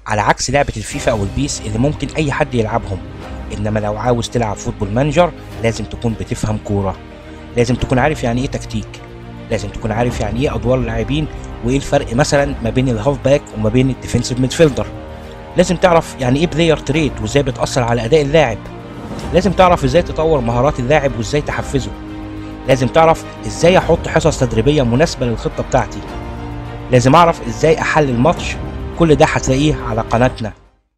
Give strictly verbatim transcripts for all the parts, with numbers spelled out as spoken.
على عكس لعبة الفيفا او البيس اللي ممكن اي حد يلعبهم. انما لو عاوز تلعب فوتبول مانجر لازم تكون بتفهم كورة، لازم تكون عارف يعني ايه تكتيك، لازم تكون عارف يعني ايه ادوار اللاعبين، وايه الفرق مثلا ما بين الهاف باك وما بين الديفنسيف ميدفيلدر. لازم تعرف يعني ايه بلاير تريد وازاي بتأثر على اداء اللاعب. لازم تعرف ازاي تطور مهارات اللاعب وازاي تحفزه. لازم تعرف ازاي احط حصص تدريبية مناسبة للخطة بتاعتي. لازم اعرف ازاي احلل ماتش. كل ده هتلاقيه على قناتنا.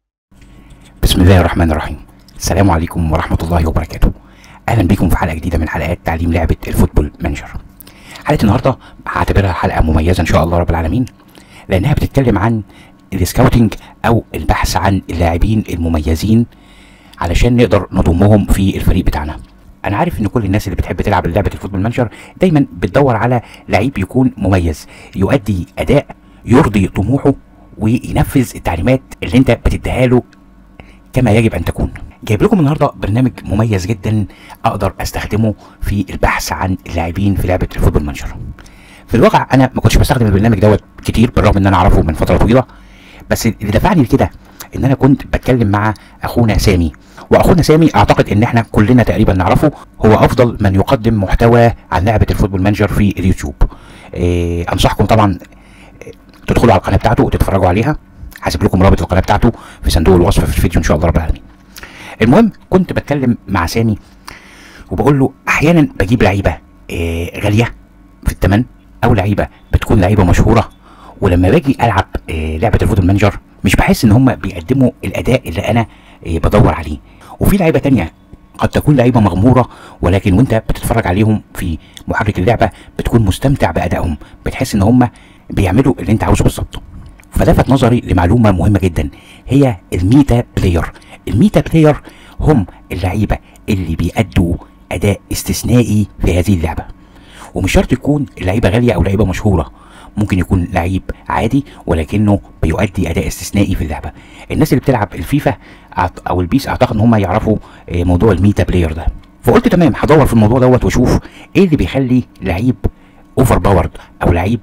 بسم الله الرحمن الرحيم. السلام عليكم ورحمة الله وبركاته. اهلا بكم في حلقة جديدة من حلقات تعليم لعبة الفوتبول مانجر. حلقة النهاردة هعتبرها حلقة مميزة ان شاء الله رب العالمين، لانها بتتكلم عن السكاوتنج او البحث عن اللاعبين المميزين علشان نقدر نضمهم في الفريق بتاعنا. انا عارف ان كل الناس اللي بتحب تلعب لعبة الفوتبول مانجر دايما بتدور على لعيب يكون مميز، يؤدي اداء يرضي طموحه وينفذ التعليمات اللي انت بتديها له كما يجب ان تكون. جايب لكم النهارده برنامج مميز جدا اقدر استخدمه في البحث عن اللاعبين في لعبه الفوتبول مانجر. في الواقع انا ما كنتش بستخدم البرنامج دوت كتير بالرغم ان انا اعرفه من فتره طويله، بس اللي دفعني لكده ان انا كنت بتكلم مع اخونا سامي، واخونا سامي اعتقد ان احنا كلنا تقريبا نعرفه، هو افضل من يقدم محتوى عن لعبه الفوتبول مانجر في اليوتيوب. إيه انصحكم طبعا تدخلوا على القناه بتاعته وتتفرجوا عليها، هسيب لكم رابط القناه بتاعته في صندوق الوصف في الفيديو ان شاء الله رب العالمين. المهم كنت بتكلم مع سامي وبقول له احيانا بجيب لعيبه آه غاليه في الثمن، او لعيبه بتكون لعيبه مشهوره، ولما باجي العب آه لعبه الفوتبول مانجر مش بحس ان هم بيقدموا الاداء اللي انا آه بدور عليه. وفي لعيبه تانية قد تكون لعيبه مغموره، ولكن وانت بتتفرج عليهم في محرك اللعبه بتكون مستمتع بادائهم، بتحس ان هم بيعملوا اللي انت عاوزه بالظبط. فلفت نظري لمعلومه مهمه جدا، هي الميتا بلاير. الميتا بلاير هم اللعيبه اللي بيأدوا اداء استثنائي في هذه اللعبه، ومش شرط يكون اللعيبه غاليه او لعيبه مشهوره، ممكن يكون لعيب عادي ولكنه بيؤدي اداء استثنائي في اللعبه. الناس اللي بتلعب الفيفا او البيس اعتقد ان هم يعرفوا موضوع الميتا بلاير ده، فقلت تمام هدور في الموضوع دوت واشوف ايه اللي بيخلي لعيب اوفر باورد او لعيب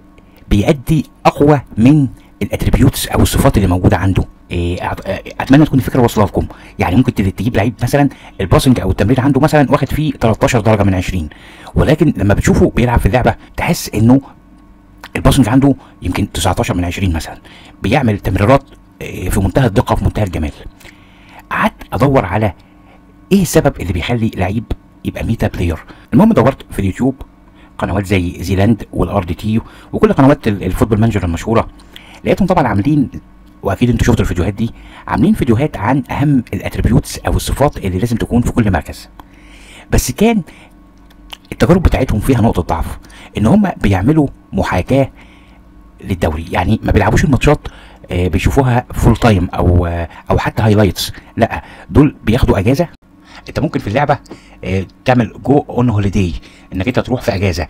بيأدي اقوى من الاتريبيوتس او الصفات اللي موجوده عنده. إيه اتمنى تكون الفكره واصله لكم. يعني ممكن تجيب لعيب مثلا الباسنج او التمرير عنده مثلا واخد فيه تلتاشر درجه من عشرين، ولكن لما بتشوفه بيلعب في اللعبه تحس انه الباسنج عنده يمكن تسعتاشر من عشرين مثلا، بيعمل تمريرات في منتهى الدقه في منتهى الجمال. قعدت ادور على ايه السبب اللي بيخلي لعيب يبقى ميتا بلاير. المهم دورت في اليوتيوب قنوات زي زيلاند والار دي تي وكل قنوات الفوتبول مانجر المشهوره، لقيتهم طبعا عاملين، واكيد انتوا شفتوا الفيديوهات دي، عاملين فيديوهات عن اهم الاتريبيوتس او الصفات اللي لازم تكون في كل مركز. بس كان التجارب بتاعتهم فيها نقطه ضعف، ان هم بيعملوا محاكاه للدوري، يعني ما بيلعبوش الماتشات آه بيشوفوها فول تايم او آه او حتى هايلايتس، لا دول بياخدوا اجازه. انت ممكن في اللعبه آه تعمل جو اون هوليداي، انك انت تروح في اجازه،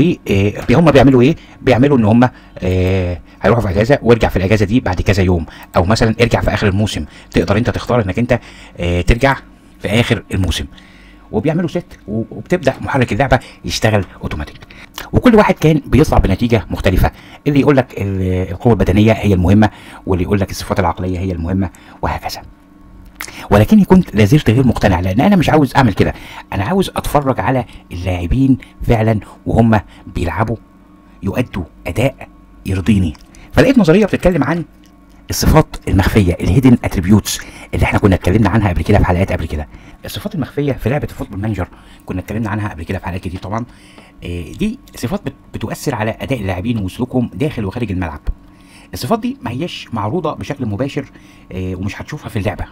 وهم بيعملوا ايه؟ بيعملوا ان هم آه هيروحوا في اجازه وارجع في الاجازه دي بعد كذا يوم، او مثلا ارجع في اخر الموسم، تقدر انت تختار انك انت آه ترجع في اخر الموسم، وبيعملوا ست وبتبدا محرك اللعبه يشتغل اوتوماتيك. وكل واحد كان بيطلع بنتيجه مختلفه، اللي يقول لك القوه البدنيه هي المهمه، واللي يقول لك الصفات العقليه هي المهمه، وهكذا. ولكني كنت لازلت غير مقتنع، لان انا مش عاوز اعمل كده، انا عاوز اتفرج على اللاعبين فعلا وهم بيلعبوا يؤدوا اداء يرضيني. فلقيت نظريه بتتكلم عن الصفات المخفيه، الهيدن اتريبيوتس، اللي احنا كنا اتكلمنا عنها قبل كده في حلقات قبل كده. الصفات المخفيه في لعبه الفوتبول مانجر كنا اتكلمنا عنها قبل كده في حلقات كتير طبعا. إيه دي صفات بتؤثر على اداء اللاعبين وسلوكهم داخل وخارج الملعب. الصفات دي ما هياش معروضه بشكل مباشر إيه ومش هتشوفها في اللعبه.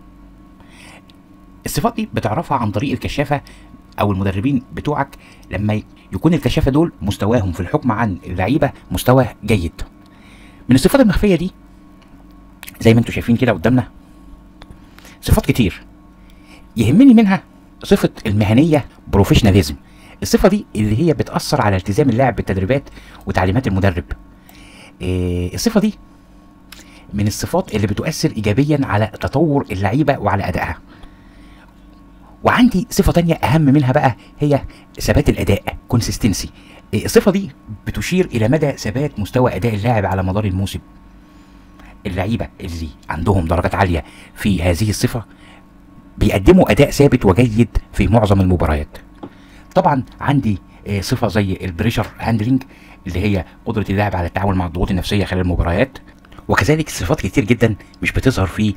الصفات دي بتعرفها عن طريق الكشافه او المدربين بتوعك، لما يكون الكشافه دول مستواهم في الحكم عن اللعيبه مستوى جيد. من الصفات المخفيه دي زي ما انتم شايفين كده قدامنا صفات كتير، يهمني منها صفه المهنيه بروفيشناليزم. الصفه دي اللي هي بتاثر على التزام اللاعب بالتدريبات وتعليمات المدرب. إيه الصفه دي من الصفات اللي بتؤثر ايجابيا على تطور اللعيبه وعلى ادائها. وعندي صفه تانية اهم منها بقى، هي ثبات الاداء، كونسيستنسي. الصفه دي بتشير الى مدى ثبات مستوى اداء اللاعب على مدار الموسم. اللعيبه اللي عندهم درجات عاليه في هذه الصفه بيقدموا اداء ثابت وجيد في معظم المباريات. طبعا عندي صفه زي البريشر هاندلنج اللي هي قدره اللاعب على التعامل مع الضغوط النفسيه خلال المباريات، وكذلك صفات كتير جدا مش بتظهر في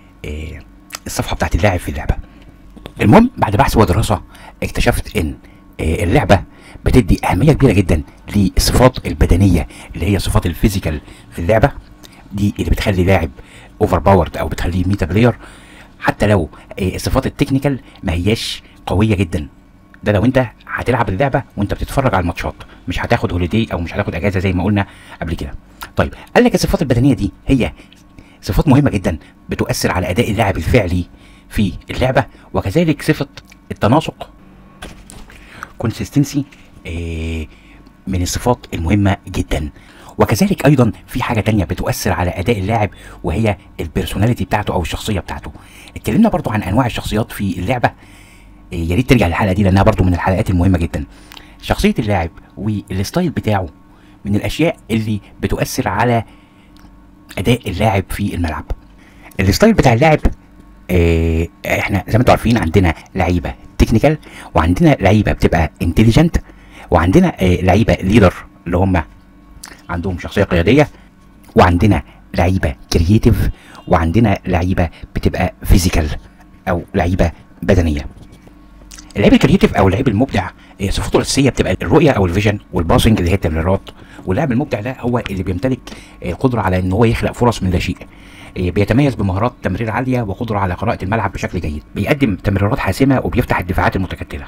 الصفحه بتاعت اللاعب في اللعبه. المهم بعد بحث ودراسه اكتشفت ان اللعبه بتدي اهميه كبيره جدا للصفات البدنيه اللي هي صفات الفيزيكال في اللعبه، دي اللي بتخلي لاعب اوفر باورد او بتخليه ميتا بلاير، حتى لو الصفات التكنيكال ما هياش قويه جدا. ده لو انت هتلعب اللعبه وانت بتتفرج على الماتشات، مش هتاخد هوليدي او مش هتاخد اجازه زي ما قلنا قبل كده. طيب قال لك الصفات البدنيه دي هي صفات مهمه جدا بتؤثر على اداء اللاعب الفعلي في اللعبه، وكذلك صفه التناسق كونسيستنسي من الصفات المهمه جدا. وكذلك ايضا في حاجه تانية بتؤثر على اداء اللاعب وهي البيرسوناليتي بتاعته او الشخصيه بتاعته. اتكلمنا برضو عن انواع الشخصيات في اللعبه، يا ريت ترجع للحلقه دي لانها برضو من الحلقات المهمه جدا. شخصيه اللاعب والستايل بتاعه من الاشياء اللي بتؤثر على اداء اللاعب في الملعب. الستايل بتاع اللاعب اه احنا زي ما انتم عارفين عندنا لعيبه تكنيكال، وعندنا لعيبه بتبقى انتليجنت، وعندنا اه لعيبه ليدر اللي هم عندهم شخصيه قياديه، وعندنا لعيبه كرييتيف، وعندنا لعيبه بتبقى فيزيكال او لعيبه بدنيه. اللعيب الكرييتيف او اللعيب المبدع صفاته الاساسيه بتبقى الرؤيه او الفيجن والباسنج اللي هي التمريرات. واللاعب المبدع ده هو اللي بيمتلك القدره على ان هو يخلق فرص من لا شيء، بيتميز بمهارات تمرير عاليه وقدره على قراءه الملعب بشكل جيد، بيقدم تمريرات حاسمه وبيفتح الدفاعات المتكتله.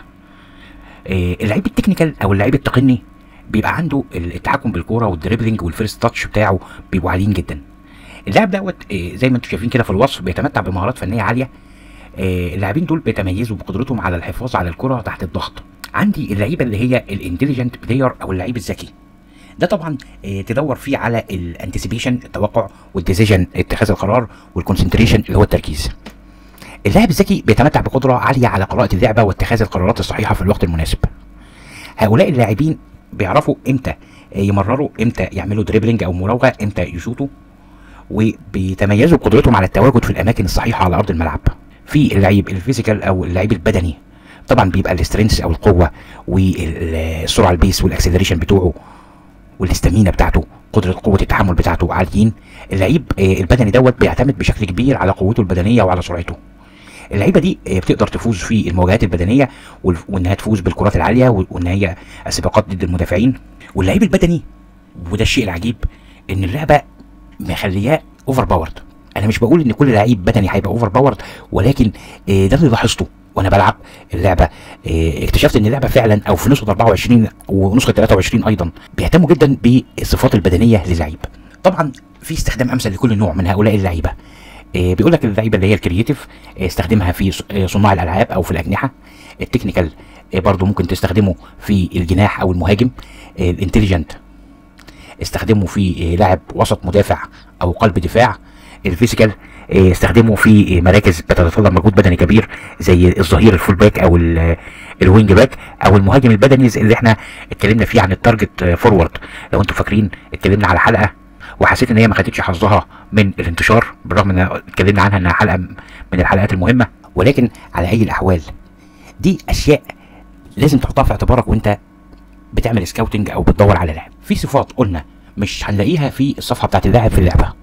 اللعيب التكنيكال او اللعيب التقني بيبقى عنده التحكم بالكوره والدريبلينج والفيرست تاتش بتاعه بيبقوا عاليين جدا. اللاعب دوت زي ما انتم شايفين كده في الوصف بيتمتع بمهارات فنيه عاليه. اللاعبين دول بيتميزوا بقدرتهم على الحفاظ على الكره تحت الضغط. عندي اللعيبه اللي هي الانتليجنت بلاير او اللعيب الذكي، ده طبعا تدور فيه على الانتسيبيشن التوقع والديسيجن اتخاذ القرار والكونسنتريشن اللي هو التركيز. اللاعب الذكي بيتمتع بقدره عاليه على قراءه اللعبه واتخاذ القرارات الصحيحه في الوقت المناسب. هؤلاء اللاعبين بيعرفوا امتى يمرروا، امتى يعملوا دريبلينج او مراوغه، امتى يشوطوا، وبيتميزوا بقدرتهم على التواجد في الاماكن الصحيحه على ارض الملعب. في اللعيب الفيزيكال او اللعيب البدني طبعا بيبقى الاسترينث او القوه والسرعه البيس والاكسلريشن بتوعه والاستامينا بتاعته، قدره قوه التحمل بتاعته عاليين. اللعيب البدني دوت بيعتمد بشكل كبير على قوته البدنيه وعلى سرعته. اللعيبه دي بتقدر تفوز في المواجهات البدنيه وانها تفوز بالكرات العاليه وان هي السباقات ضد المدافعين. واللعيب البدني وده الشيء العجيب ان اللعبه مخلياه اوفر باورد. انا مش بقول ان كل لعيب بدني هيبقى اوفر باورد، ولكن ده اللي لاحظته وانا بلعب اللعبه. اكتشفت ان اللعبه فعلا او في نسخه أربعة وعشرين ونسخه ثلاثة وعشرين ايضا بيهتموا جدا بالصفات البدنيه للعيب. طبعا في استخدام امثل لكل نوع من هؤلاء اللعيبه. بيقول لك اللعيبه اللي هي الكرييتيف استخدمها في صناع الالعاب او في الاجنحه. التكنيكال برضو ممكن تستخدمه في الجناح او المهاجم. الانتليجنت استخدمه في لاعب وسط مدافع او قلب دفاع. الفيزيكال استخدمه في مراكز بتتطلب مجهود بدني كبير زي الظهير الفول باك او الوينج باك، او المهاجم البدني اللي احنا اتكلمنا فيه عن التارجت فورورد. لو انتم فاكرين اتكلمنا على حلقه وحسيت ان هي ما خدتش حظها من الانتشار بالرغم ان اتكلمنا عنها انها حلقه من الحلقات المهمه، ولكن على اي الاحوال دي اشياء لازم تحطها في اعتبارك وانت بتعمل سكاوتنج او بتدور على لاعب. في صفات قلنا مش هنلاقيها في الصفحه بتاعت اللاعب في اللعبه،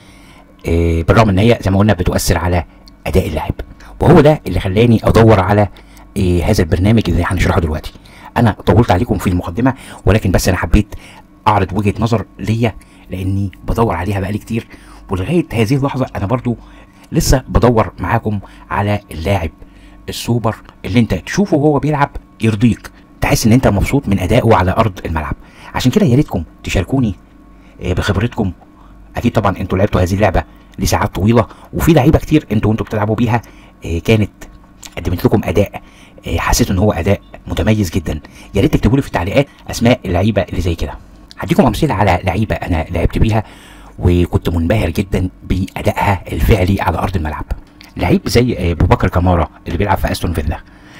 إيه بالرغم ان هي زي ما قلنا بتؤثر على اداء اللاعب، وهو ده اللي خلاني ادور على إيه هذا البرنامج اللي هنشرحه دلوقتي. انا طولت عليكم في المقدمه، ولكن بس انا حبيت اعرض وجهه نظر ليا لاني بدور عليها بقالي كتير، ولغايه هذه اللحظه انا برضو لسه بدور معاكم على اللاعب السوبر اللي انت تشوفه وهو بيلعب يرضيك، تحس ان انت مبسوط من ادائه على ارض الملعب. عشان كده يا ريتكم تشاركوني بخبرتكم. اكيد طبعا انتوا لعبتوا هذه اللعبه لساعات طويله، وفي لعيبه كتير انتوا وانتوا بتلعبوا بيها كانت قدمت لكم اداء حسيت ان هو اداء متميز جدا. يا ريت تكتبوا لي في التعليقات اسماء اللعيبه اللي زي كده. هديكم امثله على لعيبه انا لعبت بيها وكنت منبهر جدا بادائها الفعلي على ارض الملعب. لعيب زي ابو بكر كمارا اللي بيلعب في استون فيلا،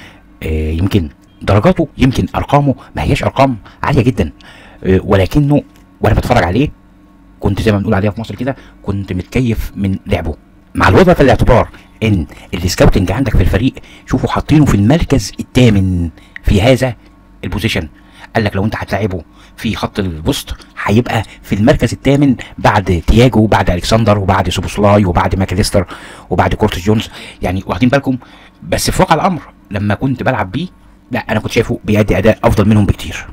يمكن درجاته يمكن ارقامه ما هياش ارقام عاليه جدا، ولكنه وانا بتفرج عليه كنت زي ما بنقول عليها في مصر كده، كنت متكيف من لعبه. مع الوضع في الاعتبار ان السكاوتنج عندك في الفريق، شوفوا حاطينه في المركز الثامن في هذا البوزيشن. قال لك لو انت هتلاعبه في خط الوسط هيبقى في المركز الثامن بعد تياجو وبعد الكسندر وبعد سوبوسلاي وبعد ماكاليستر وبعد كورتس جونز. يعني واخدين بالكم؟ بس في واقع الامر لما كنت بلعب بيه، لا انا كنت شايفه بيأدي اداء افضل منهم بكتير.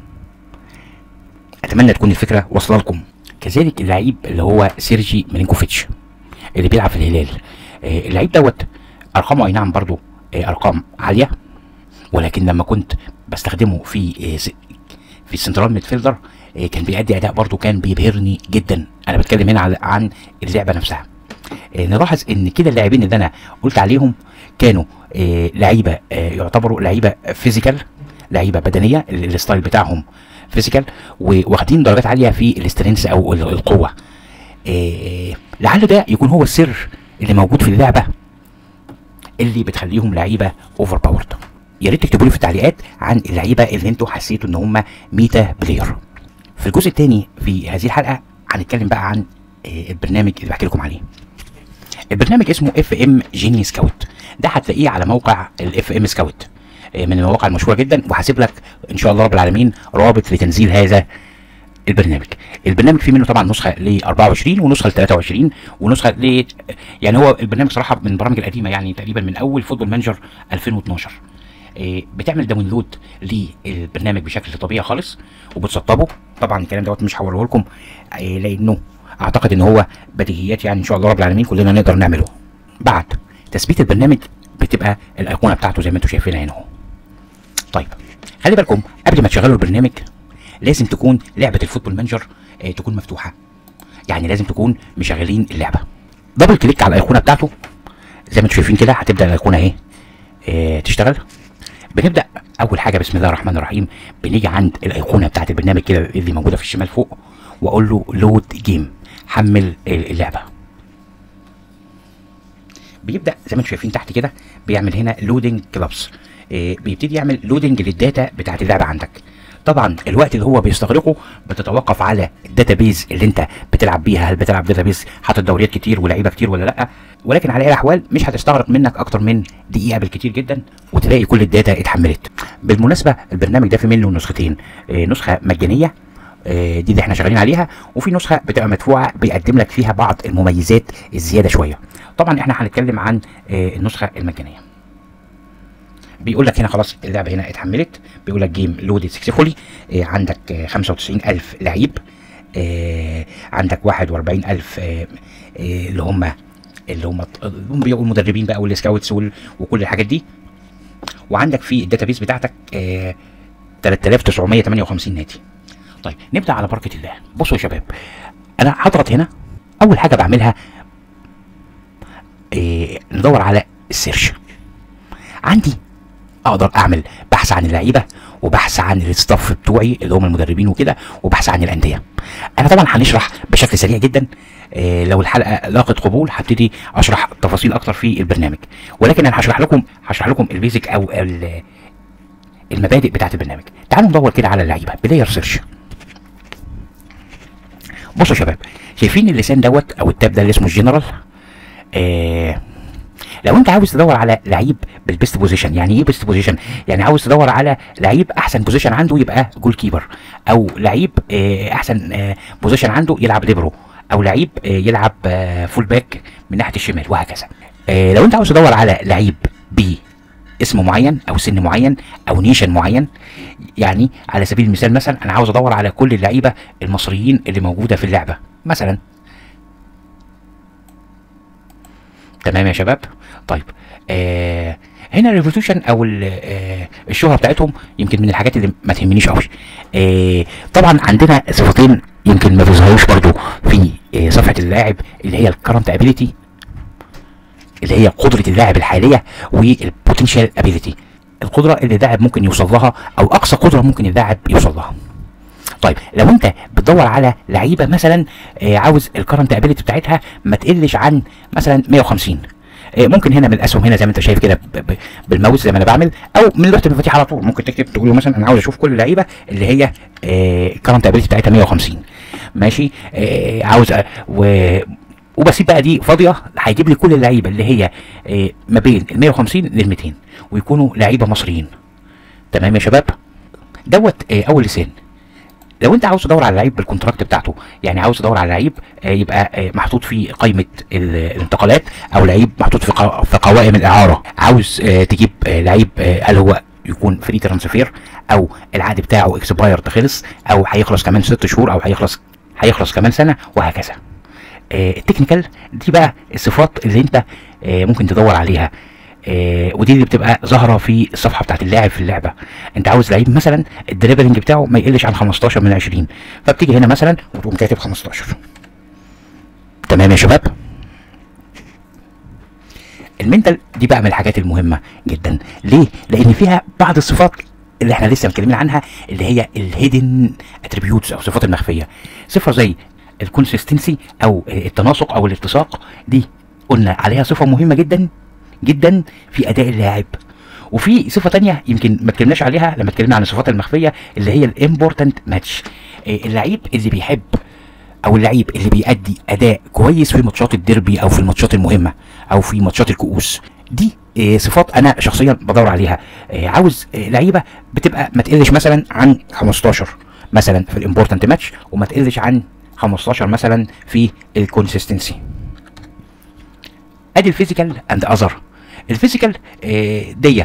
اتمنى تكون الفكره واصله لكم. كذلك اللعيب اللي هو سيرجي ميلينكوفيتش اللي بيلعب في الهلال، آه اللعيب دوت ارقامه اي نعم برضو آه ارقام عاليه، ولكن لما كنت بستخدمه في آه في السنترال ميدفيلدر آه كان بيأدي اداء برضو كان بيبهرني جدا. انا بتكلم هنا عن اللعبه نفسها. آه نلاحظ ان كده اللاعبين اللي انا قلت عليهم كانوا آه لعيبه آه يعتبروا لعيبه فيزيكال، لعيبه بدنيه، الستايل بتاعهم فيزيكال، واخدين درجات عاليه في الاسترينس او القوه. إيه لعل ده يكون هو السر اللي موجود في اللعبه اللي بتخليهم لعيبه اوفر باورد. يا ريت تكتبوا لي في التعليقات عن اللعيبه اللي انتوا حسيتوا ان هم ميتا بلاير. في الجزء الثاني في هذه الحلقه هنتكلم بقى عن إيه البرنامج اللي بحكي لكم عليه. البرنامج اسمه اف ام جيني سكاوت، ده هتلاقيه على موقع الاف ام سكاوت، من المواقع المشهوره جدا، وهسيب لك ان شاء الله رب العالمين رابط لتنزيل هذا البرنامج. البرنامج فيه منه طبعا نسخه ل أربعة وعشرين ونسخه ل ثلاثة وعشرين ونسخه ل يعني هو البرنامج صراحه من البرامج القديمه، يعني تقريبا من اول فوتبول مانجر ألفين واثناشر. إيه بتعمل داونلود للبرنامج بشكل طبيعي خالص وبتسطبه. طبعا الكلام دوت مش هوريه لكم إيه لانه اعتقد ان هو بديهيات، يعني ان شاء الله رب العالمين كلنا نقدر نعمله. بعد تثبيت البرنامج بتبقى الايقونه بتاعته زي ما انتم شايفينها هنا اهو. طيب خلي بالكم قبل ما تشغلوا البرنامج لازم تكون لعبه الفوتبول مانجر آه تكون مفتوحه، يعني لازم تكون مشغلين اللعبه. دبل كليك على الايقونه بتاعته زي ما انتم شايفين كده، هتبدا الايقونه اهي آه تشتغل. بنبدا اول حاجه بسم الله الرحمن الرحيم، بنيجي عند الايقونه بتاعت البرنامج كده اللي موجوده في الشمال فوق، واقول له لود جيم، حمل اللعبه. بيبدا زي ما انتم شايفين تحت كده بيعمل هنا لودنج كلابس، إيه بيبتدي يعمل لودنج للداتا بتاعت اللعبه عندك. طبعا الوقت اللي هو بيستغرقه بتتوقف على الداتا بيز اللي انت بتلعب بيها، هل بتلعب داتا بيز حاطط دوريات كتير ولاعيبه كتير ولا لا، ولكن على اي الاحوال مش هتستغرق منك اكتر من دقيقه بالكتير جدا وتلاقي كل الداتا اتحملت. بالمناسبه البرنامج ده في منه نسختين، إيه نسخه مجانيه إيه دي اللي احنا شغالين عليها، وفي نسخه بتبقى مدفوعه بيقدم لك فيها بعض المميزات الزياده شويه. طبعا احنا هنتكلم عن إيه النسخه المجانيه. بيقول لك هنا خلاص اللعبه هنا اتحملت، بيقول لك جيم لودد سكسسفولي، إيه عندك إيه خمسة وتسعين ألف لعيب، إيه عندك واحد وأربعين ألف إيه إيه اللي هم اللي هم المدربين بقى والسكاوتس وكل الحاجات دي، وعندك في الداتابيس بتاعتك إيه ثلاثة آلاف وتسعمية وتمانية وخمسين نادي. طيب نبدا على بركه الله. بصوا يا شباب، انا هضغط هنا، اول حاجه بعملها إيه ندور على السيرش. عندي اقدر اعمل بحث عن اللعيبه وبحث عن الستاف بتوعي اللي هم المدربين وكده، وبحث عن الانديه. انا طبعا هنشرح بشكل سريع جدا، إيه لو الحلقه لاقت قبول هبتدي اشرح تفاصيل اكتر في البرنامج، ولكن انا هشرح لكم هشرح لكم البيزك او المبادئ بتاعه البرنامج. تعالوا ندور كده على اللعيبه، بلاير سيرش. بصوا يا شباب، شايفين اللسان دوت او التاب ده اللي اسمه الجنرال؟ آه لو انت عاوز تدور على لعيب بالبيست بوزيشن، يعني ايه بيست بوزيشن؟ يعني عاوز تدور على لعيب احسن بوزيشن عنده يبقى جول كيبر، او لعيب آه احسن آه بوزيشن عنده يلعب ليبرو، او لعيب آه يلعب آه فول باك من ناحيه الشمال، وهكذا. آه لو انت عاوز تدور على لعيب بي اسم معين او سن معين او نيشن معين، يعني على سبيل المثال مثلا انا عاوز ادور على كل اللعيبه المصريين اللي موجوده في اللعبه مثلا. تمام يا شباب؟ طيب آه هنا الريفولوشن او آه الشهره بتاعتهم يمكن من الحاجات اللي ما تهمنيش قوي. آه طبعا عندنا صفتين يمكن ما بيظهروش برضو في آه صفحه اللاعب، اللي هي الكرنت ابيليتي اللي هي قدره اللاعب الحاليه، والبوتنشال ابيليتي القدره اللي اللاعب ممكن يوصل لها او اقصى قدره ممكن اللاعب يوصل لها. طيب لو انت بتدور على لعيبه مثلا آه عاوز الكرنت ابيليتي بتاعتها ما تقلش عن مثلا مية وخمسين، آه ممكن هنا من الاسهم هنا زي ما انت شايف كده بالماوس زي ما انا بعمل، او من لوحه المفاتيح على طول ممكن تكتب تقول له مثلا انا عاوز اشوف كل اللعيبه اللي هي الكرنت ابيليتي بتاعتها مية وخمسين. ماشي. آه عاوز آه و وبسيب بقى دي فاضيه، هيجيب لي كل اللعيبه اللي هي آه ما بين ال مية وخمسين لل ميتين، ويكونوا لعيبه مصريين. تمام يا شباب، دوت آه اول لسان. لو انت عاوز تدور على لعيب بالكونتراكت بتاعته، يعني عاوز تدور على لعيب آه يبقى آه محطوط في قائمه الانتقالات، او لعيب محطوط في قو... في قوائم الاعاره، عاوز آه تجيب آه لعيب آه هل هو يكون فري ترانسفير، او العقد بتاعه اكسبايرد خلص، او هيخلص كمان ست شهور، او هيخلص هيخلص كمان سنه، وهكذا. آه التكنيكال دي بقى الصفات اللي انت آه ممكن تدور عليها، آه ودي اللي بتبقى ظاهره في الصفحه بتاعت اللاعب في اللعبه. انت عاوز لعيب مثلا الدريبلنج بتاعه ما يقلش عن خمستاشر من عشرين، فبتيجي هنا مثلا وتقوم كاتب خمستاشر. تمام يا شباب. المنتال دي بقى من الحاجات المهمه جدا. ليه؟ لان فيها بعض الصفات اللي احنا لسه متكلمين عنها، اللي هي الهيدن اتريبيوتس او الصفات المخفيه. صفه زي الكونسيستنسي او التناسق او الاتساق، دي قلنا عليها صفه مهمه جدا جدا في اداء اللاعب. وفي صفه تانية يمكن ما اتكلمناش عليها لما اتكلمنا عن الصفات المخفيه، اللي هي الامبورتنت ماتش. اللعيب اللي بيحب او اللعيب اللي بيأدي اداء كويس في ماتشات الديربي او في الماتشات المهمه او في ماتشات الكؤوس، دي إيه صفات انا شخصيا بدور عليها. إيه عاوز إيه لعيبه بتبقى ما تقلش مثلا عن خمستاشر مثلا في الامبورتنت ماتش، وما تقلش عن خمستاشر مثلا في الكونسيستنسي. ادي الفيزيكال اند اذر. الفيزيكال إيه دي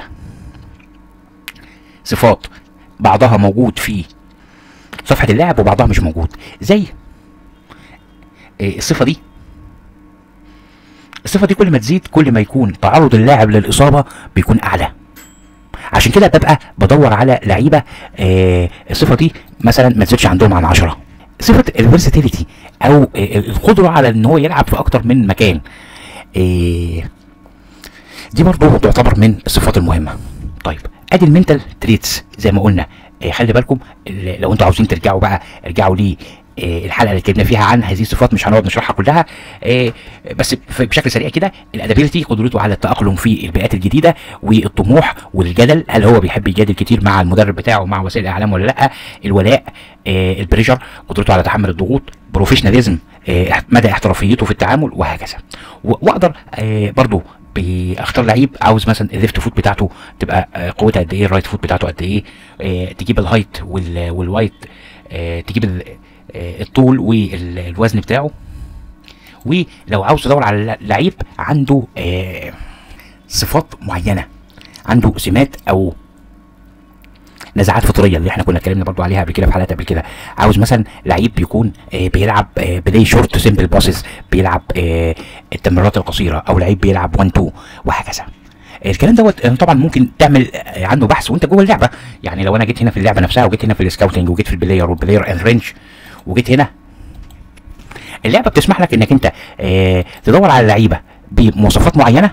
صفات بعضها موجود في صفحه اللاعب وبعضها مش موجود. زي إيه الصفه دي الصفه دي كل ما تزيد كل ما يكون تعرض اللاعب للاصابه بيكون اعلى. عشان كده ببقى بدور على لعيبه آه الصفه دي مثلا ما تزيدش عندهم عن عشرة. صفه الفيرساتيليتي او آه القدره على ان هو يلعب في اكتر من مكان، آه دي برضه تعتبر من الصفات المهمه. طيب ادي المنتال تريتس زي ما قلنا. آه خلي بالكم لو انتوا عاوزين ترجعوا بقى ارجعوا ليه الحلقه اللي اتكلمنا فيها عن هذه الصفات، مش هنقعد نشرحها كلها، إيه بس بشكل سريع كده. الادابيلتي قدرته على التاقلم في البيئات الجديده، والطموح والجدل، هل هو بيحب يجادل كتير مع المدرب بتاعه مع وسائل الاعلام ولا لا. الولاء، إيه البريشر، قدرته على تحمل الضغوط، بروفيشناليزم، إيه مدى احترافيته في التعامل، وهكذا. واقدر إيه برضو اختار لعيب عاوز مثلا الليفت فوت بتاعته تبقى قوتها قد ايه، الرايت فوت بتاعته قد ايه، إيه تجيب الهايت والوايت، إيه تجيب الطول والوزن بتاعه. ولو عاوز تدور على لعيب عنده آه صفات معينه، عنده سمات او نزعات فطريه اللي احنا كنا اتكلمنا برضو عليها قبل كده في حلقات قبل كده. عاوز مثلا لعيب بيكون آه بيلعب آه بلاي شورت سيمبل باسز، بيلعب آه التمريرات القصيره، او لعيب بيلعب واحد اتنين، وهكذا. الكلام دوت طبعا ممكن تعمل عنه بحث وانت جوه اللعبه. يعني لو انا جيت هنا في اللعبه نفسها، وجيت هنا في السكاوتنج، وجيت في البلاير والبلاير اند رينج، وجيت هنا، اللعبه بتسمح لك انك انت اه تدور على لعيبه بمواصفات معينه،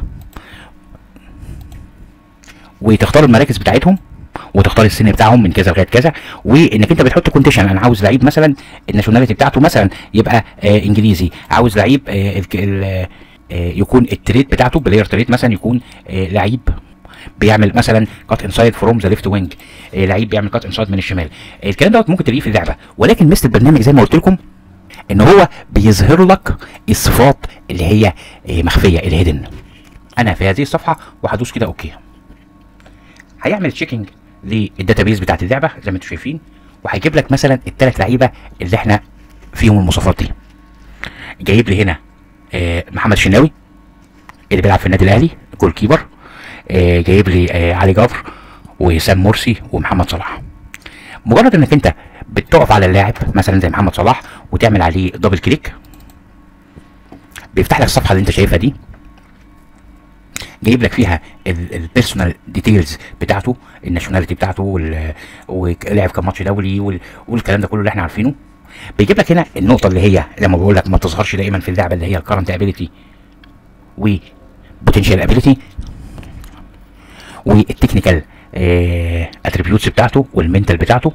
وتختار المراكز بتاعتهم، وتختار السن بتاعهم من كذا لغايه كذا، وانك انت بتحط كونديشن. انا عاوز لعيب مثلا الناشوناليتي بتاعته مثلا يبقى اه انجليزي، عاوز لعيب اه اه يكون التريد بتاعته بلاير تريد مثلا يكون اه لعيب بيعمل مثلا كات انسايد فروم ذا ليفت وينج، لعيب بيعمل كات انسايد من الشمال. الكلام دوت ممكن تلاقيه في اللعبه، ولكن مثل البرنامج زي ما قلت لكم ان هو بيظهر لك الصفات اللي هي مخفيه، الهيدن. انا في هذه الصفحه وهدوس كده اوكي، هيعمل تشيكنج للداتابيز بتاعت اللعبه زي ما انتم شايفين، وهيجيب لك مثلا الثلاث لعيبه اللي احنا فيهم المواصفات دي. جايب لي هنا محمد شناوي اللي بيلعب في النادي الاهلي جول كيبر، جايب لي علي جبر وسام مرسي ومحمد صلاح. مجرد انك انت بتقف على اللاعب مثلا زي محمد صلاح وتعمل عليه دبل كليك، بيفتح لك الصفحه اللي انت شايفها دي، جايب لك فيها البيرسونال ديتيلز بتاعته، الناشوناليتي بتاعته، ولعب كام ماتش دولي، والكلام ده كله اللي احنا عارفينه. بيجيب لك هنا النقطه اللي هي زي ما بقول لك ما تظهرش دايما في اللعبه، اللي هي الكرنت ابيليتي وبوتنشال ابيليتي والتكنيكال اتريبيوتس بتاعته والمنتال بتاعته.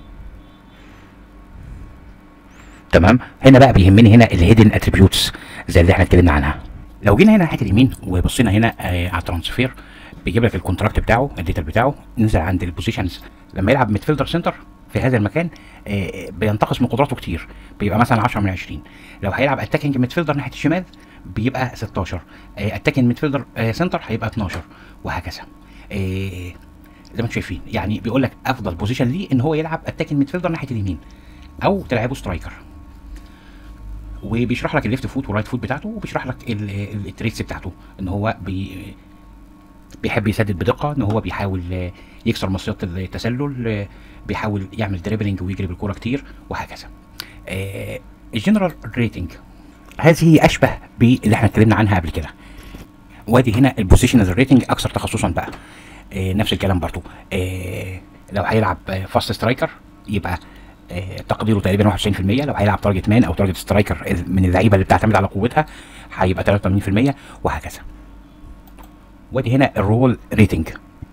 تمام. هنا بقى بيهمني هنا الهيدن اتريبيوتس زي اللي احنا اتكلمنا عنها. لو جينا هنا ناحيه اليمين وبصينا هنا آه على الترانسفير، بيجيب لك الكونتراكت بتاعه، الديتيل بتاعه، ننزل عند البوزيشنز. لما يلعب ميدفيلدر سنتر في هذا المكان آه بينتقص من قدراته كتير، بيبقى مثلا عشرة من عشرين. لو هيلعب اتاكينج ميدفيلدر ناحيه الشمال بيبقى ستاشر، آه اتاكينج ميدفيلدر آه سنتر هيبقى اتناشر، وهكذا. آه زي ما انتم شايفين، يعني بيقول لك افضل بوزيشن ليه ان هو يلعب اتاكينج ميدفيلدر ناحيه اليمين، او تلعبه سترايكر. وبيشرح لك الليفت فوت والرايت فوت بتاعته، وبيشرح لك التريكس بتاعته، ان هو بي بيحب يسدد بدقه، ان هو بيحاول يكسر مصيدة التسلل، بيحاول يعمل دريبلينج ويجري بالكوره كتير، وهكذا. آه الجنرال ريتنج هذه اشبه باللي احنا اتكلمنا عنها قبل كده. وادي هنا البوزيشنال ريتنج اكثر تخصصا بقى. آه نفس الكلام برضو. آه لو هيلعب فاست سترايكر يبقى آه تقديره تقريبا واحد وتسعين في المية، لو هيلعب تارجت مان او تارجت سترايكر من اللعيبه اللي بتعتمد على قوتها هيبقى تلاتة وتمانين في المية، وهكذا. وادي هنا الرول ريتنج.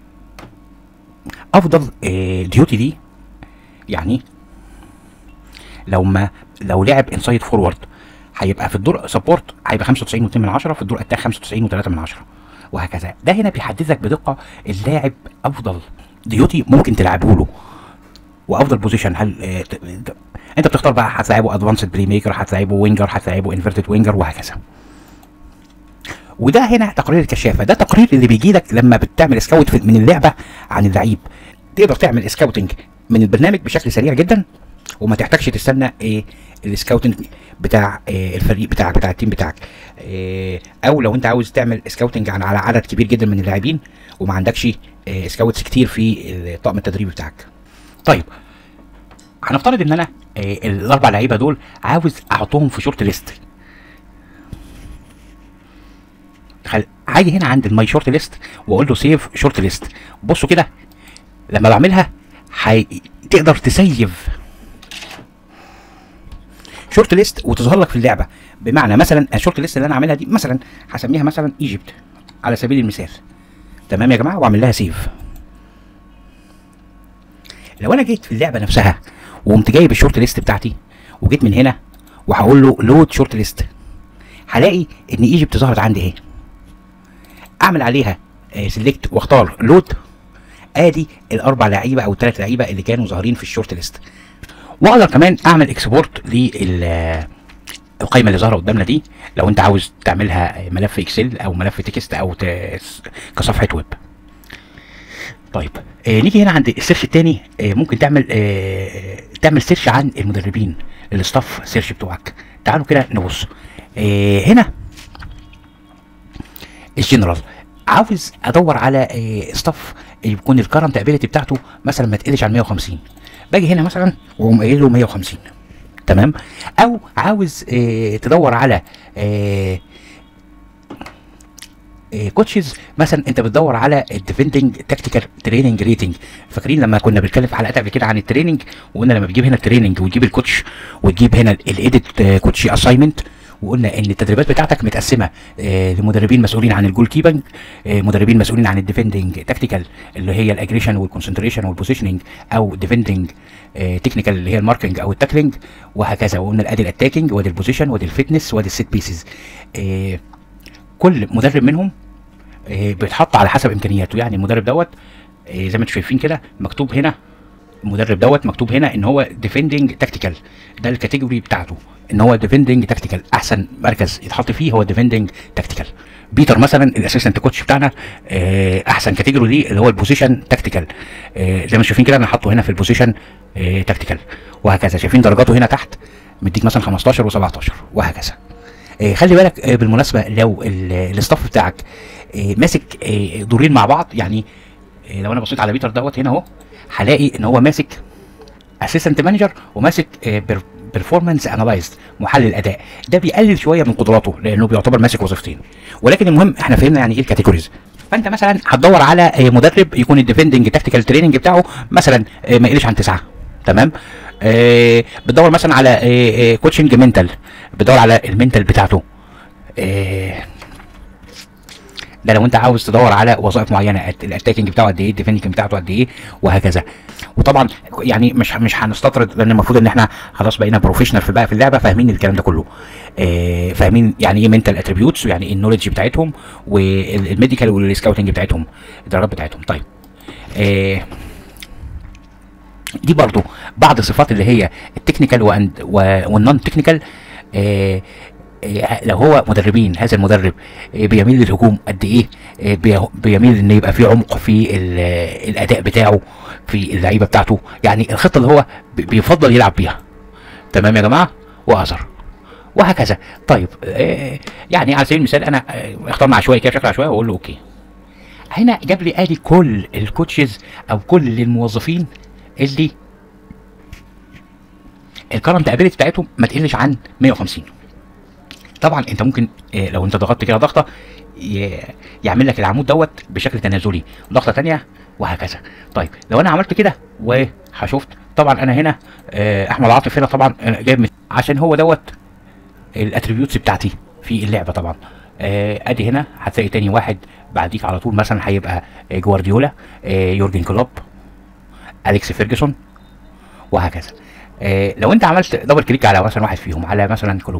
افضل آه ديوتي دي يعني لو ما لو لعب انسايد فورورد هيبقى في الدور سبورت هيبقى خمسة وتسعين واتنين من عشرة، في الدور اتاك خمسة وتسعين وتلاتة من عشرة، وهكذا. ده هنا بيحدد لك بدقه اللاعب افضل ديوتي ممكن تلعبه له، وافضل بوزيشن. هل آه انت بتختار بقى هتلعبه ادفانسد بلاي ميكر، هتلعبه وينجر، هتلعبه انفيرتد وينجر، وهكذا. وده هنا تقرير الكشافه، ده تقرير اللي بيجي لك لما بتعمل سكاوت من اللعبه عن اللعيب. تقدر تعمل سكاوتنج من البرنامج بشكل سريع جدا، وما تحتاجش تستنى ايه السكاوتنج بتاع إيه الفريق بتاعك بتاع التيم بتاعك. إيه او لو انت عاوز تعمل سكاوتنج عن على عدد كبير جدا من اللاعبين وما عندكش إيه سكاوتس كتير في الطاقم التدريبي بتاعك. طيب هنفترض ان انا إيه الاربع لعيبه دول عاوز احطهم في شورت ليست. هاجي هنا عند الماي شورت ليست واقول له سيف شورت ليست. بصوا كده لما بعملها حي... تقدر تسيف شورت ليست وتظهر لك في اللعبه. بمعنى مثلا الشورت ليست اللي انا عاملها دي مثلا هسميها مثلا ايجيبت على سبيل المثال، تمام يا جماعه، واعمل لها سيف. لو انا جيت في اللعبه نفسها وقمت جايب الشورت ليست بتاعتي وجيت من هنا وهقول له لود شورت ليست، هلاقي ان ايجيبت ظهرت عندي اهي. اعمل عليها سيلكت واختار لود، ادي الاربع لعيبه او الثلاث لعيبه اللي كانوا ظاهرين في الشورت ليست. واقدر كمان اعمل اكسبورت للقائمه اللي ظاهره قدامنا دي لو انت عاوز تعملها ملف اكسل او ملف تكست او كصفحه ويب. طيب آه نيجي هنا عند السيرش الثاني. آه ممكن تعمل آه تعمل سيرش عن المدربين، الستاف سيرش بتوعك. تعالوا كده نبص. آه هنا الجنرال عاوز ادور على آه ستاف يكون الكرنت ابيليتي بتاعته مثلا ما تقلش عن مية وخمسين. باجي هنا مثلا واقوم قايل له مية وخمسين، تمام. او عاوز آه تدور على آه آه كوتشز، مثلا انت بتدور على الديفندنج تكتيكال تريننج ريتنج. فاكرين لما كنا بنتكلم في حلقات قبل كده عن التريننج، وقلنا لما بتجيب هنا التريننج وتجيب الكوتش وتجيب هنا الايديت كوتشي اساينمنت، وقلنا ان التدريبات بتاعتك متقسمه آه لمدربين مسؤولين عن الجول كيبنج، آه مدربين مسؤولين عن الديفندنج تكتيكال اللي هي الاجريشن والكونسنتريشن والبوزيشننج، او ديفندنج آه تكنيكال اللي هي الماركينج او التاكلينج، وهكذا. وقلنا ادي الاتاكينج وادي البوزيشن وادي الفتنس وادي السيت بيسز. آه كل مدرب منهم آه بيتحط على حسب امكانياته. يعني المدرب دوت آه زي ما انتم شايفين كده مكتوب هنا، المدرب دوت مكتوب هنا ان هو ديفندنج تكتيكال، ده الكاتيجوري بتاعته ان هو ديفندنج تكتيكال. احسن مركز يتحط فيه هو ديفندنج تكتيكال. بيتر مثلا الاسيستنت كوتش بتاعنا آه احسن كاتيجوري ليه اللي هو البوزيشن تكتيكال. آه زي ما شايفين كده انا حاطه هنا في البوزيشن آه تكتيكال، وهكذا. شايفين درجاته هنا تحت مديك مثلا خمستاشر وسبعتاشر، وهكذا. آه خلي بالك آه بالمناسبه لو الاستاف بتاعك آه ماسك آه دورين مع بعض، يعني آه لو انا بصيت على بيتر دوت هنا اهو هلاقي ان هو ماسك اسيستنت مانجر وماسك آه بيرفورمانس انالايزد محلل اداء. ده بيقلل شويه من قدراته لانه بيعتبر ماسك وظيفتين، ولكن المهم احنا فهمنا يعني ايه الكاتيجوريز. فانت مثلا هتدور على مدرب يكون الديفندنج تكتيكال تريننج بتاعه مثلا ما يقلش عن تسعة، تمام. آه بتدور مثلا على آه كوتشنج منتال، بتدور على المنتال بتاعته. آه ده لو انت عاوز تدور على وظائف معينه، الاتاكينج بتاعه قد ايه، الديفندنج بتاعته قد ايه، وهكذا. وطبعا يعني مش مش هنستطرد لان المفروض ان احنا خلاص بقينا بروفيشنال في بقى في اللعبه، فاهمين الكلام ده كله. آه فاهمين يعني ايه منتال اتريبيوتس، ويعني ايه النولج بتاعتهم، والميديكال والسكاوتنج بتاعتهم، الدرجات بتاعتهم. طيب آه دي برضو بعض الصفات اللي هي التكنيكال والنون تكنيكال. آه آه لو هو مدربين، هذا المدرب آه بيميل للهجوم قد ايه، آه بيميل ان يبقى في عمق في الاداء بتاعه في اللعيبه بتاعته، يعني الخطه اللي هو بيفضل يلعب بيها. تمام يا جماعه، واثر وهكذا. طيب آه يعني على سبيل المثال انا آه اخترنا عشوائي كده بشكل عشوائي واقول له اوكي. هنا جاب لي ادي كل الكوتشز او كل الموظفين اللي الكرنت ابيلتي بتاعتهم ما تقلش عن مية وخمسين. طبعا انت ممكن إيه لو انت ضغطت كده ضغطه يعمل لك العمود دوت بشكل تنازلي، ضغطه ثانيه وهكذا. طيب لو انا عملت كده وشفت، طبعا انا هنا اه احمد عاطف هنا طبعا جايب عشان هو دوت الاتريبيوتس بتاعتي في اللعبه. طبعا اه ادي هنا هتلاقي تاني واحد بعديك على طول مثلا هيبقى جوارديولا، اه يورجن كلوب، اليكس فيرجسون وهكذا. آه لو انت عملت دبل كليك على مثلا واحد فيهم، على مثلا كلوب،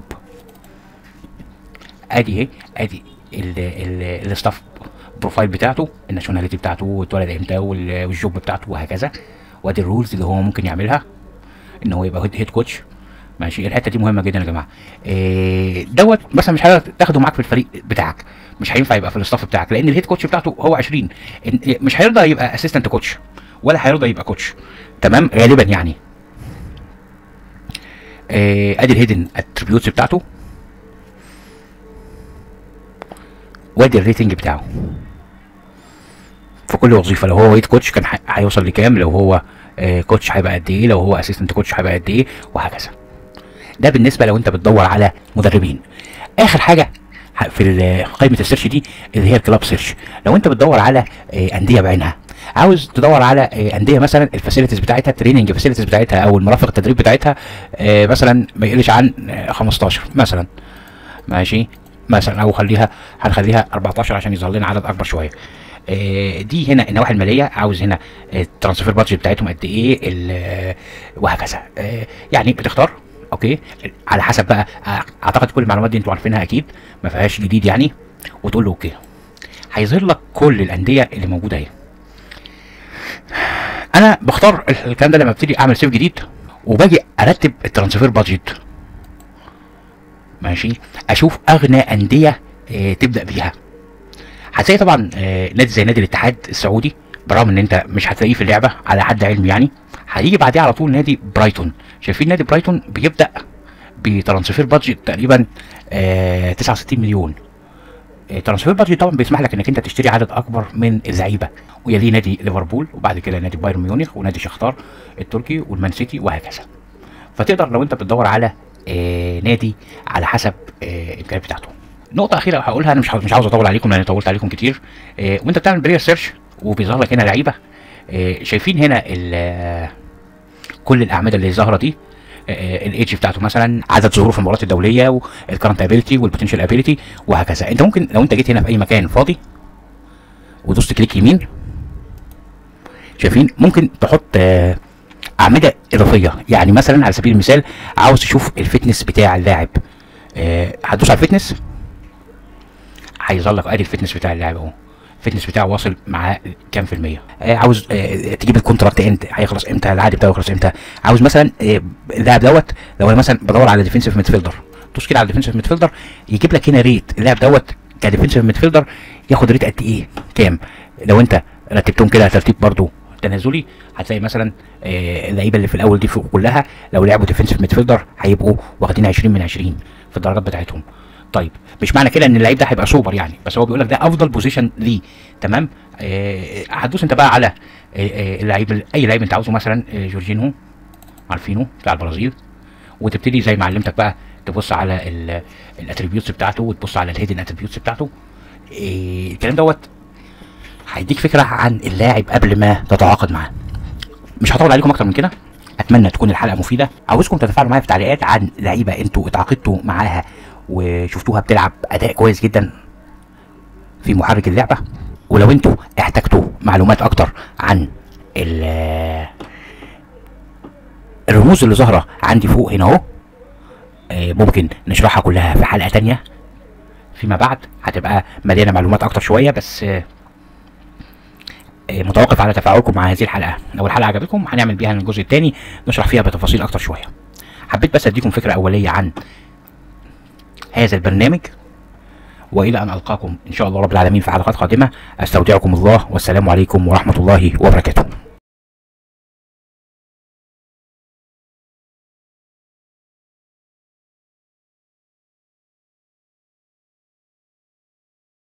ادي اهي ادي الستاف بروفايل بتاعته، الناشوناليتي بتاعته، اتولد امتى، والجوب بتاعته وهكذا، وادي الرولز اللي هو ممكن يعملها ان هو يبقى هيد كوتش. ماشي، الحته دي مهمه جدا يا جماعه. آه دوت مثلا مش هتقدر تاخده معاك في الفريق بتاعك، مش هينفع يبقى في الاستاف بتاعك، لان الهيد كوتش بتاعته هو عشرين، مش هيرضى يبقى اسيستنت كوتش ولا هيرضى يبقى كوتش. تمام، غالبا يعني. آه ادي الهيدن اتريبيوتس بتاعته، وادي الريتنج بتاعه في كل وظيفه. لو هو هيد كوتش كان هيوصل لكام، لو هو آه كوتش هيبقى قد ايه، لو هو اسيستنت كوتش هيبقى قد ايه وهكذا. ده بالنسبه لو انت بتدور على مدربين. اخر حاجه في قائمه السيرش دي اللي هي الكلاب سيرش. لو انت بتدور على آه انديه بعينها، عاوز تدور على آه انديه مثلا الفاسيلتيز بتاعتها، التريننج فاسيلتيز بتاعتها او المرافق التدريب بتاعتها آه مثلا ما يقلش عن آه خمستاشر مثلا. ماشي، مثلا او خليها هنخليها اربعتاشر عشان يظهر لنا عدد اكبر شويه. آه دي هنا النواحي الماليه، عاوز هنا الترانسفير بادجت بتاعتهم قد ايه وهكذا. آه يعني بتختار اوكي على حسب بقى. اعتقد كل المعلومات دي انتوا عارفينها اكيد، ما فيهاش جديد يعني، وتقول له اوكي. هيظهر لك كل الانديه اللي موجوده اهي. انا بختار الكلام ده لما ابتدي اعمل سيف جديد وباجي ارتب الترانسفير بادجت. ماشي، اشوف اغنى انديه اه تبدا بيها. هتلاقي طبعا اه نادي زي نادي الاتحاد السعودي، برغم ان انت مش هتلاقيه في اللعبه على حد علمي يعني. هيجي بعديه على طول نادي برايتون. شايفين نادي برايتون بيبدا بترانسفير بادجت تقريبا اه تسعة وستين مليون. الترانسفير بادجت طبعا بيسمح لك انك انت تشتري عدد اكبر من اللعيبه، ويليه نادي ليفربول، وبعد كده نادي بايرن ميونخ، ونادي شختار التركي، والمان سيتي وهكذا. فتقدر لو انت بتدور على آه نادي على حسب آه الامكانيات بتاعته. نقطه اخيره هقولها، انا مش مش عاوز اطول عليكم لان طولت عليكم كتير. آه وانت بتعمل بلاير سيرش وبيظهر لك هنا لعيبه، آه شايفين هنا كل الاعمده اللي ظاهره دي، الايدج بتاعته مثلا، عدد ظهوره في المباريات الدوليه، والكرنت ابيلتي والبوتنشال ابيلتي وهكذا. انت ممكن لو انت جيت هنا في اي مكان فاضي ودوست كليك يمين، شايفين ممكن تحط آه اعمده اضافيه. يعني مثلا على سبيل المثال عاوز تشوف الفتنس بتاع اللاعب، آه هتدوس على الفتنس هيظهر لك ادي الفتنس بتاع اللاعب اهو، الفتنس بتاعه واصل مع كام في المية. آه عاوز آه تجيب الكونتراكت امتى، هيخلص امتى، العقد بتاعه يخلص امتى. عاوز مثلا آه اللاعب دوت، لو انا مثلا بدور على ديفنسيف ميدفيلدر، دوس كده على ديفنسيف ميدفيلدر يجيب لك هنا ريت اللاعب دوت كديفنسيف ميدفيلدر، ياخد ريت قد ايه، كام. لو انت رتبتهم كده ترتيب برضو تنازلي، هتلاقي مثلا آه اللعيبه اللي في الاول دي فوق كلها لو لعبوا ديفنسيف ميدفيلدر هيبقوا واخدين عشرين من عشرين في الدرجات بتاعتهم. طيب مش معنى كده ان اللعيب ده هيبقى سوبر يعني، بس هو بيقول لك ده افضل بوزيشن ليه. تمام، آه هتدوس انت بقى على آه اللعيب، اي لعيب انت عاوزه، مثلا آه جورجينهو عارفينه بتاع البرازيل، وتبتدي زي ما علمتك بقى تبص على الاتريبيوتس بتاعته، وتبص على الهيدن اتريبيوتس بتاعته. آه الكلام دوت هيديك فكره عن اللاعب قبل ما تتعاقد معاه. مش هطول عليكم اكتر من كده، اتمنى تكون الحلقه مفيده. عاوزكم تتفاعلوا معايا في التعليقات عن لعيبه انتوا اتعاقدتوا معاها وشفتوها بتلعب اداء كويس جدا في محرك اللعبه. ولو انتوا احتجتوا معلومات اكتر عن الرموز اللي ظاهره عندي فوق هنا اهو، ممكن نشرحها كلها في حلقه تانية فيما بعد، هتبقى مليانه معلومات اكتر شويه. بس متوقف على تفاعلكم مع هذه الحلقه. لو الحلقه عجبتكم هنعمل بيها الجزء الثاني نشرح فيها بتفاصيل اكتر شويه. حبيت بس اديكم فكره اوليه عن هذا البرنامج، والى ان القاكم ان شاء الله رب العالمين في حلقات قادمه. استودعكم الله والسلام عليكم ورحمه الله وبركاته.